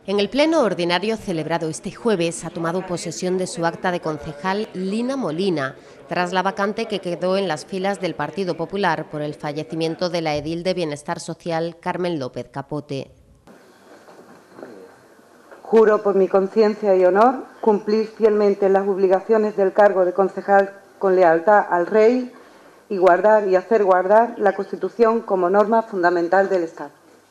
En el pleno ordinario celebrado este jueves ha tomado posesión de su acta de concejal Lina Molina, tras la vacante que quedó en las filas del Partido Popular por el fallecimiento de la edil de Bienestar Social Carmen López Capote. Juro por mi conciencia y honor cumplir fielmente las obligaciones del cargo de concejal con lealtad al Rey y guardar y hacer guardar la Constitución como norma fundamental del Estado.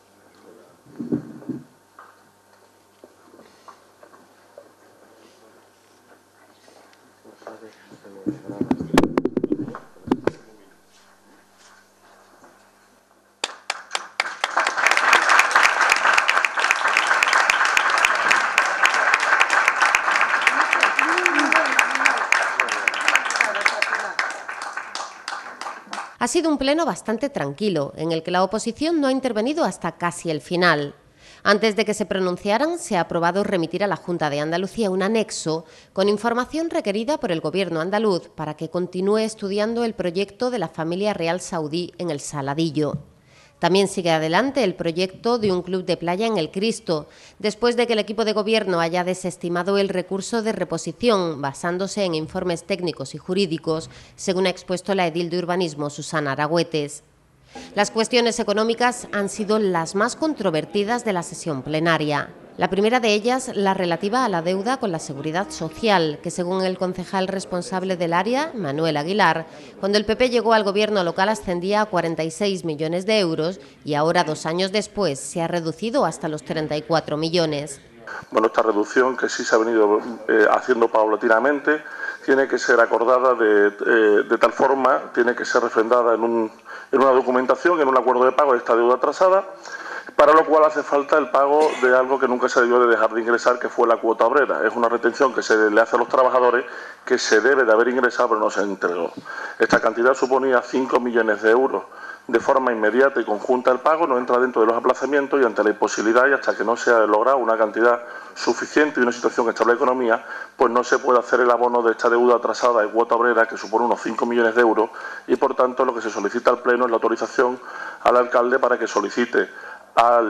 Ha sido un pleno bastante tranquilo, en el que la oposición no ha intervenido hasta casi el final. Antes de que se pronunciaran, se ha aprobado remitir a la Junta de Andalucía un anexo con información requerida por el Gobierno andaluz para que continúe estudiando el proyecto de la familia real saudí en el Saladillo. También sigue adelante el proyecto de un club de playa en El Cristo, después de que el equipo de gobierno haya desestimado el recurso de reposición basándose en informes técnicos y jurídicos, según ha expuesto la edil de urbanismo Susana Aragüetes. Las cuestiones económicas han sido las más controvertidas de la sesión plenaria. La primera de ellas, la relativa a la deuda con la Seguridad Social, que según el concejal responsable del área, Manuel Aguilar, cuando el PP llegó al gobierno local ascendía a 46 millones de euros y ahora, 2 años después, se ha reducido hasta los 34 millones. Bueno, esta reducción, que sí se ha venido haciendo paulatinamente, tiene que ser acordada de tal forma, tiene que ser refrendada en una documentación, en un acuerdo de pago de esta deuda atrasada, para lo cual hace falta el pago de algo que nunca se debió de dejar de ingresar, que fue la cuota obrera. Es una retención que se le hace a los trabajadores que se debe de haber ingresado pero no se entregó. Esta cantidad suponía 5 millones de euros. De forma inmediata y conjunta el pago no entra dentro de los aplazamientos y ante la imposibilidad y hasta que no se ha logrado una cantidad suficiente y una situación estable de economía, pues no se puede hacer el abono de esta deuda atrasada de cuota obrera que supone unos 5 millones de euros y por tanto lo que se solicita al Pleno es la autorización al alcalde para que solicite a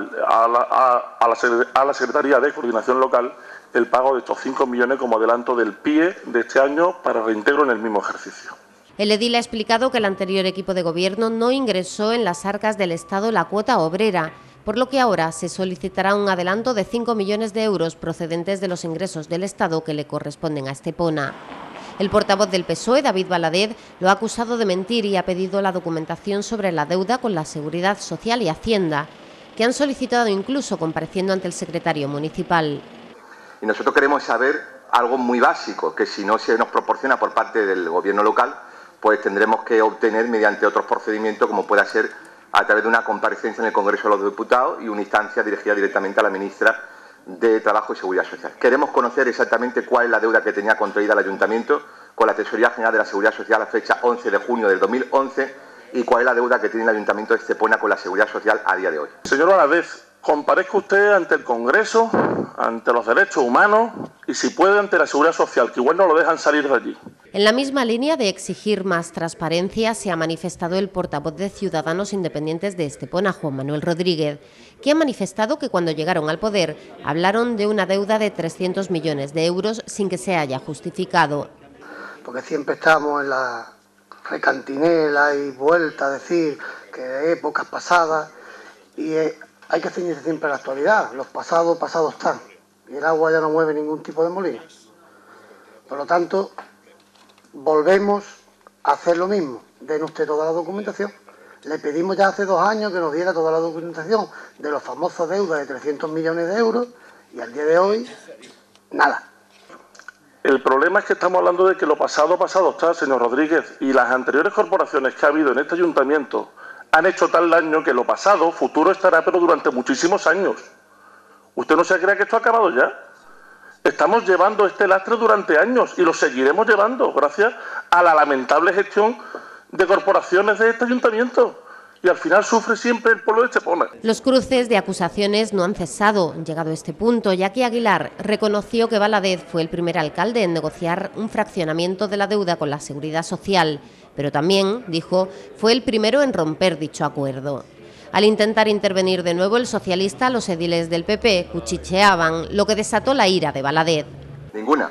la Secretaría de Coordinación Local el pago de estos 5 millones como adelanto del PIE de este año para reintegro en el mismo ejercicio. El edil ha explicado que el anterior equipo de gobierno no ingresó en las arcas del Estado la cuota obrera, por lo que ahora se solicitará un adelanto de 5 millones de euros procedentes de los ingresos del Estado que le corresponden a Estepona. El portavoz del PSOE, David Baladet, lo ha acusado de mentir y ha pedido la documentación sobre la deuda con la Seguridad Social y Hacienda, que han solicitado incluso compareciendo ante el secretario municipal. Y nosotros queremos saber algo muy básico, que si no se nos proporciona por parte del gobierno local, pues tendremos que obtener mediante otros procedimientos, como pueda ser a través de una comparecencia en el Congreso de los Diputados y una instancia dirigida directamente a la ministra de Trabajo y Seguridad Social. Queremos conocer exactamente cuál es la deuda que tenía contraída el Ayuntamiento con la Tesorería General de la Seguridad Social a fecha 11 de junio del 2011 y cuál es la deuda que tiene el Ayuntamiento de Estepona con la Seguridad Social a día de hoy. Señor Baladet, comparezca usted ante el Congreso, ante los derechos humanos y si puede ante la Seguridad Social, que igual no lo dejan salir de allí. En la misma línea de exigir más transparencia se ha manifestado el portavoz de Ciudadanos Independientes de Estepona, Juan Manuel Rodríguez, que ha manifestado que cuando llegaron al poder hablaron de una deuda de 300 millones de euros sin que se haya justificado. Porque siempre estamos en la recantinela y vuelta a decir que de épocas pasadas y hay que ceñirse siempre a la actualidad. Los pasados están y el agua ya no mueve ningún tipo de molino. Por lo tanto, volvemos a hacer lo mismo. Den usted toda la documentación. Le pedimos ya hace 2 años que nos diera toda la documentación de los famosos deudas de 300 millones de euros y al día de hoy, nada. El problema es que estamos hablando de que lo pasado está, señor Rodríguez, y las anteriores corporaciones que ha habido en este ayuntamiento han hecho tal daño que lo pasado, futuro estará, pero durante muchísimos años. ¿Usted no se cree que esto ha acabado ya? Estamos llevando este lastre durante años y lo seguiremos llevando gracias a la lamentable gestión de corporaciones de este ayuntamiento. Y al final sufre siempre el pueblo de Estepona. Los cruces de acusaciones no han cesado, llegado a este punto, ya que Aguilar reconoció que Baladet fue el primer alcalde en negociar un fraccionamiento de la deuda con la Seguridad Social, pero también, dijo, fue el primero en romper dicho acuerdo. Al intentar intervenir de nuevo el socialista, los ediles del PP cuchicheaban, lo que desató la ira de Valadez. Ninguna.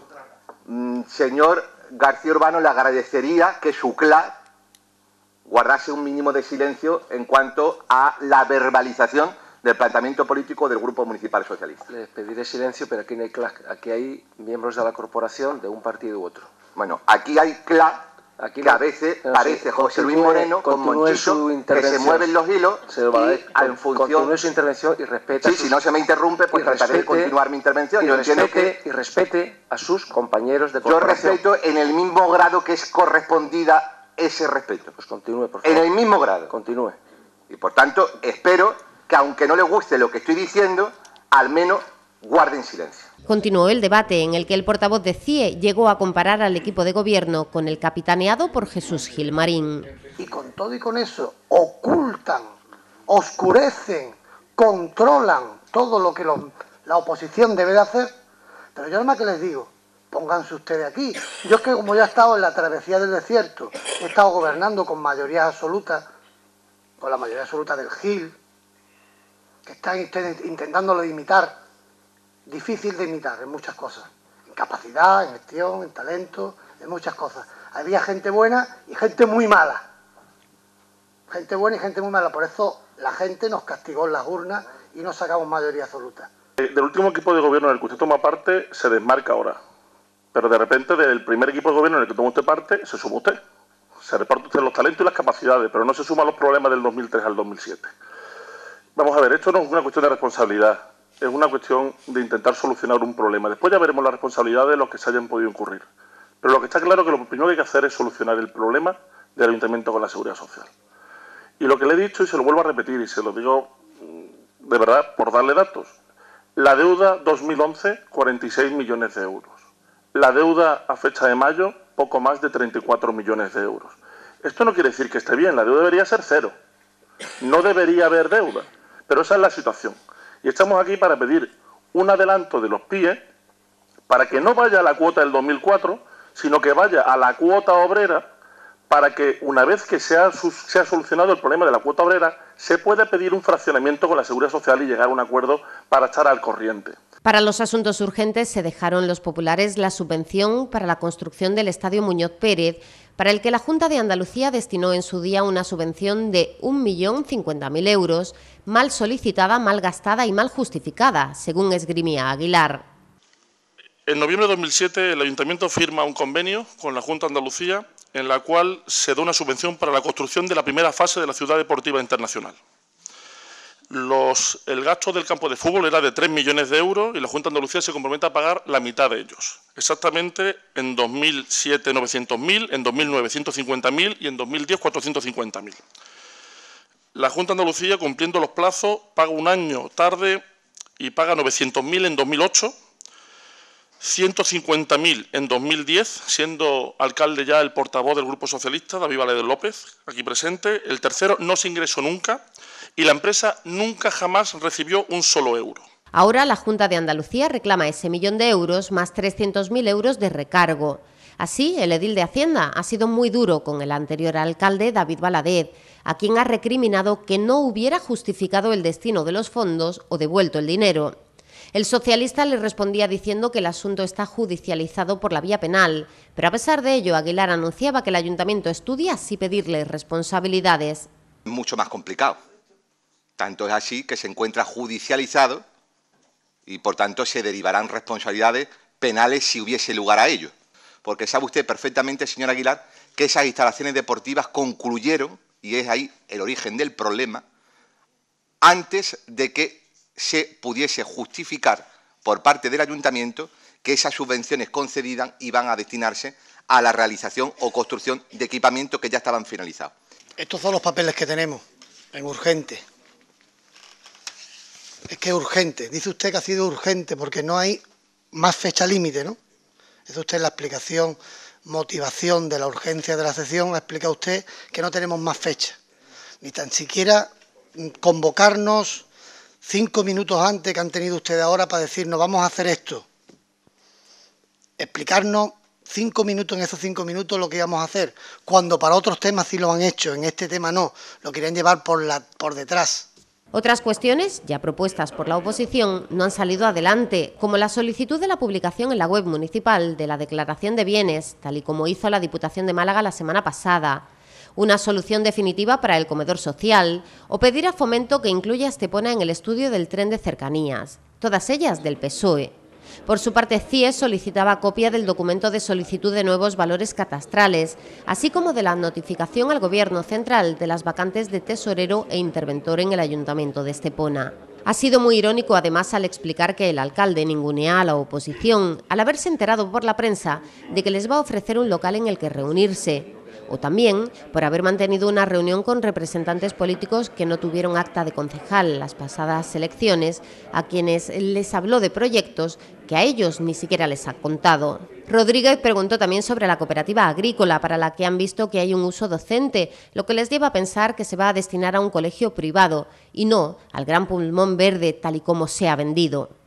Señor García Urbano, le agradecería que su CLA guardase un mínimo de silencio en cuanto a la verbalización del planteamiento político del Grupo Municipal Socialista. Les pediré silencio, pero aquí no hay CLA. Aquí hay miembros de la corporación de un partido u otro. Bueno, aquí hay CLA. Aquí que a veces parece José Luis Moreno con Monchicho, que se mueven los hilos y en función... Continúe su intervención y respete... Sí, si no se me interrumpe, pues trataré de continuar mi intervención. Yo entiendo que... Y respete a sus compañeros de corporación. Yo respeto en el mismo grado que es correspondida ese respeto. Pues continúe, por favor. En el mismo grado. Continúe. Y por tanto, espero que aunque no les guste lo que estoy diciendo, al menos guarden silencio. Continuó el debate en el que el portavoz de CIE llegó a comparar al equipo de gobierno con el capitaneado por Jesús Gilmarín. Y con todo y con eso ocultan, oscurecen, controlan todo lo que la oposición debe de hacer. Pero yo nada más que les digo, pónganse ustedes aquí. Yo es que como ya he estado en la travesía del desierto, he estado gobernando con mayoría absoluta, con la mayoría absoluta del Gil, que están ustedes intentándolo imitar. Difícil de imitar en muchas cosas, en capacidad, en gestión, en talento, en muchas cosas. Había gente buena y gente muy mala. Gente buena y gente muy mala, por eso la gente nos castigó en las urnas y nos sacamos mayoría absoluta. Del último equipo de gobierno en el que usted toma parte se desmarca ahora, pero de repente del primer equipo de gobierno en el que toma usted parte se suma usted. Se reparte usted los talentos y las capacidades, pero no se suma a los problemas del 2003 al 2007. Vamos a ver, esto no es una cuestión de responsabilidad. Es una cuestión de intentar solucionar un problema. Después ya veremos la responsabilidad de los que se hayan podido incurrir. Pero lo que está claro es que lo primero que hay que hacer es solucionar el problema del ayuntamiento con la seguridad social. Y lo que le he dicho, y se lo vuelvo a repetir, y se lo digo de verdad por darle datos. La deuda 2011, 46 millones de euros. La deuda a fecha de mayo, poco más de 34 millones de euros. Esto no quiere decir que esté bien, la deuda debería ser cero. No debería haber deuda, pero esa es la situación. Y estamos aquí para pedir un adelanto de los PIE para que no vaya a la cuota del 2004, sino que vaya a la cuota obrera para que una vez que se ha solucionado el problema de la cuota obrera, se pueda pedir un fraccionamiento con la Seguridad Social y llegar a un acuerdo para estar al corriente. Para los asuntos urgentes se dejaron los populares la subvención para la construcción del Estadio Muñoz Pérez, para el que la Junta de Andalucía destinó en su día una subvención de 1.050.000 euros, mal solicitada, mal gastada y mal justificada, según esgrimía Aguilar. En noviembre de 2007 el Ayuntamiento firma un convenio con la Junta de Andalucía en la cual se da una subvención para la construcción de la primera fase de la Ciudad Deportiva Internacional. El gasto del campo de fútbol era de 3 millones de euros y la Junta de Andalucía se compromete a pagar la mitad de ellos. Exactamente en 2007 900.000, en 2009 150.000 y en 2010 450.000. La Junta de Andalucía, cumpliendo los plazos, paga un año tarde y paga 900.000 en 2008, 150.000 en 2010, siendo alcalde ya el portavoz del Grupo Socialista, David Valadez López, aquí presente. El tercero no se ingresó nunca y la empresa nunca jamás recibió un solo euro. Ahora la Junta de Andalucía reclama ese 1 millón de euros más 300.000 euros de recargo. Así, el edil de Hacienda ha sido muy duro con el anterior alcalde, David Valadez, a quien ha recriminado que no hubiera justificado el destino de los fondos o devuelto el dinero. El socialista le respondía diciendo que el asunto está judicializado por la vía penal, pero a pesar de ello, Aguilar anunciaba que el ayuntamiento estudia si pedirle responsabilidades. Mucho más complicado. Tanto es así que se encuentra judicializado y, por tanto, se derivarán responsabilidades penales si hubiese lugar a ello. Porque sabe usted perfectamente, señor Aguilar, que esas instalaciones deportivas concluyeron, y es ahí el origen del problema, antes de que se pudiese justificar por parte del ayuntamiento que esas subvenciones concedidas iban a destinarse a la realización o construcción de equipamientos que ya estaban finalizados. Estos son los papeles que tenemos en urgente. Es que es urgente. Dice usted que ha sido urgente porque no hay más fecha límite, ¿no? Es usted la explicación, motivación de la urgencia de la sesión. Ha explicado usted que no tenemos más fecha. Ni tan siquiera convocarnos 5 minutos antes que han tenido ustedes ahora para decirnos vamos a hacer esto. Explicarnos 5 minutos, en esos 5 minutos lo que íbamos a hacer, cuando para otros temas sí lo han hecho, en este tema no, lo querían llevar por detrás. Otras cuestiones, ya propuestas por la oposición, no han salido adelante, como la solicitud de la publicación en la web municipal de la declaración de bienes, tal y como hizo la Diputación de Málaga la semana pasada, una solución definitiva para el comedor social o pedir a Fomento que incluya a Estepona en el estudio del tren de cercanías, todas ellas del PSOE. Por su parte, CIES solicitaba copia del documento de solicitud de nuevos valores catastrales, así como de la notificación al Gobierno central de las vacantes de tesorero e interventor en el Ayuntamiento de Estepona. Ha sido muy irónico, además, al explicar que el alcalde ningunea a la oposición al haberse enterado por la prensa de que les va a ofrecer un local en el que reunirse, o también por haber mantenido una reunión con representantes políticos que no tuvieron acta de concejal las pasadas elecciones, a quienes les habló de proyectos que a ellos ni siquiera les ha contado. Rodríguez preguntó también sobre la cooperativa agrícola, para la que han visto que hay un uso docente, lo que les lleva a pensar que se va a destinar a un colegio privado y no al Gran Pulmón Verde tal y como se ha vendido.